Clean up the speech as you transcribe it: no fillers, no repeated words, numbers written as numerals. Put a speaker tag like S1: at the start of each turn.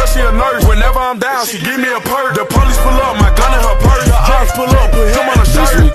S1: she a nurse. Whenever I'm down, she give me a perk. The police pull up, my gun in her purse. The ops pull up, put him on a shirt.